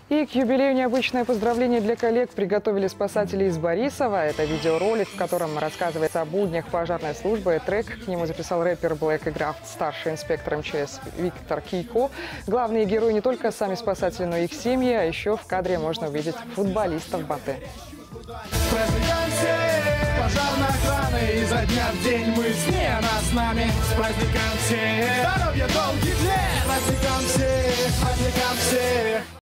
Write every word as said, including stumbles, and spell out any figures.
И к юбилею необычное поздравление для коллег приготовили спасатели из Борисова. Это видеоролик, в котором рассказывается о буднях пожарной службы. Трек к нему записал рэпер Black, играв старший инспектор эм че эс Виктор Кейко. Главные герои не только сами спасатели, но и их семьи, а еще в кадре можно увидеть футболистов Батэ. Пожарной охраны, изо дня в день мы с ней, она с нами. С праздником всех! Здоровья, долгих лет! С праздником всех! С праздником всех!